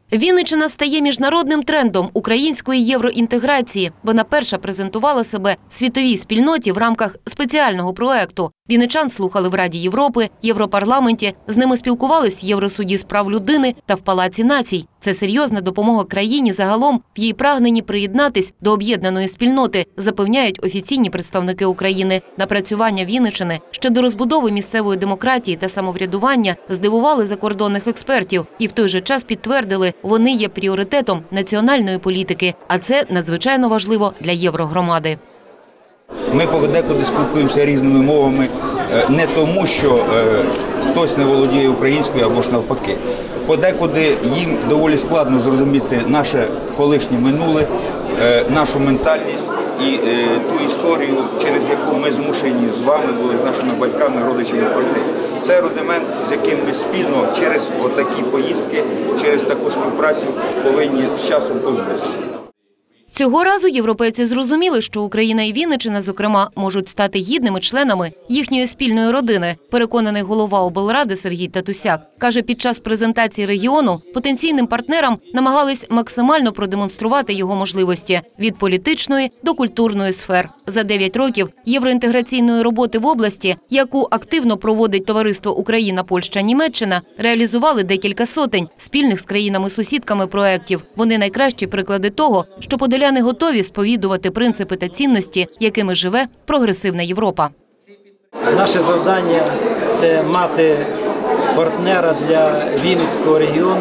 Вінниччина стає міжнародним трендом української євроінтеграції. Вона перша презентувала себе світовій спільноті в рамках спеціального проекту. Вінничан слухали в Раді Європи, Європарламенті, з ними спілкувались в Євросуді з прав людини та в Палаці націй. Це серйозна допомога країні загалом в її прагненні приєднатись до об'єднаної спільноти, запевняють офіційні представники України. Напрацювання Вінниччини щодо розбудови місцевої демократії та самоврядування здивували закордонних експертів і в той же час підтвердили, вони є пріоритетом національної політики, а це надзвичайно важливо для єврогромади. Ми подекуди спілкуємося різними мовами не тому, що хтось не володіє українською або ж навпаки. Подекуди їм доволі складно зрозуміти наше колишнє минуле, нашу ментальність і ту історію, через яку ми змушені з вами були, з нашими батьками, родичами пройти. Це рудимент, з яким ми спільно через отакі поїздки, через таку співпрацю повинні з часом позбутися. Цього разу європейці зрозуміли, що Україна і Вінниччина, зокрема, можуть стати гідними членами їхньої спільної родини, переконаний голова облради Сергій Татусяк. Каже, під час презентації регіону потенційним партнерам намагались максимально продемонструвати його можливості – від політичної до культурної сфер. За 9 років євроінтеграційної роботи в області, яку активно проводить товариство Україна-Польща-Німеччина, реалізували декілька сотень спільних з країнами-сусідками проєктів. Вони найкращі приклади того, що подоляни готові сповідувати принципи та цінності, якими живе прогресивна Європа. Наше завдання – це мати партнера для Вінницького регіону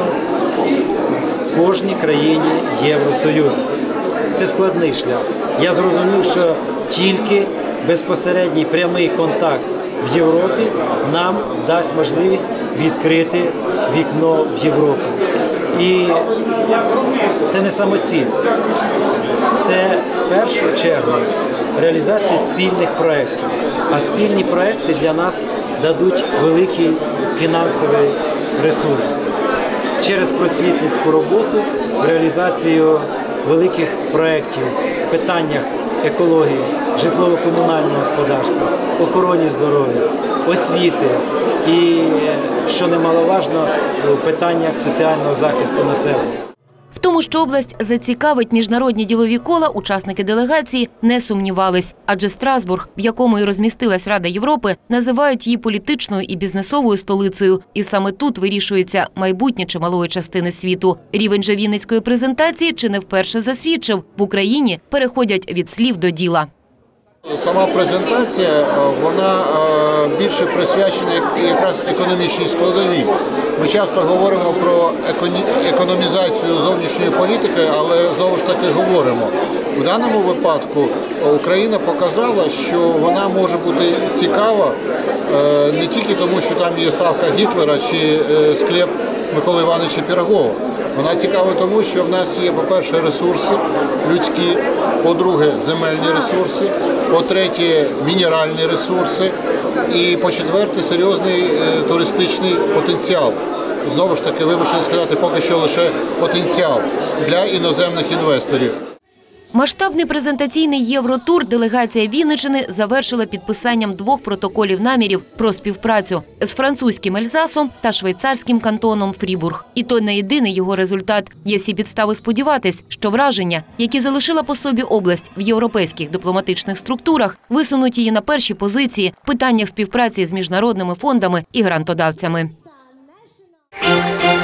в кожній країні Євросоюзу. Це складний шлях. Я зрозумів, що тільки безпосередній прямий контакт в Європі нам дасть можливість відкрити вікно в Європу. І це не самоціль. Це в першу чергу реалізація спільних проєктів. А спільні проєкти для нас дадуть великий фінансовий ресурс. Через просвітницьку роботу в реалізацію великих проєктів в питаннях екології, житлово-комунального господарства, охороні здоров'я, освіти і, що немаловажно, в питаннях соціального захисту населення. В тому, що область зацікавить міжнародні ділові кола, учасники делегації не сумнівались. Адже Страсбург, в якому і розмістилась Рада Європи, називають її політичною і бізнесовою столицею. І саме тут вирішується майбутнє чималої частини світу. Рівень же вінницької презентації чи не вперше засвідчив – в Україні переходять від слів до діла. Сама презентація, вона більше присвячена якраз економічній складовій. Ми часто говоримо про економізацію зовнішньої політики, але знову ж таки говоримо. В даному випадку Україна показала, що вона може бути цікава не тільки тому, що там є ставка Гітлера чи склеп Миколи Івановича Пирогова. Вона цікава тому, що в нас є, по-перше, ресурси людські, по-друге, земельні ресурси, по-третє, мінеральні ресурси і, по-четверте, серйозний туристичний потенціал. Знову ж таки, вимушений сказати, поки що лише потенціал для іноземних інвесторів. Масштабний презентаційний євротур делегація Вінниччини завершила підписанням 2 протоколів намірів про співпрацю з французьким Ельзасом та швейцарським кантоном Фрібург. І то не єдиний його результат. Є всі підстави сподіватись, що враження, які залишила по собі область в європейських дипломатичних структурах, висунуть її на перші позиції в питаннях співпраці з міжнародними фондами і грантодавцями.